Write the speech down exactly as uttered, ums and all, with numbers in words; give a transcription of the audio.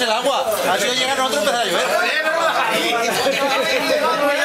el agua. A ver si no llega a nosotros empezar a llover.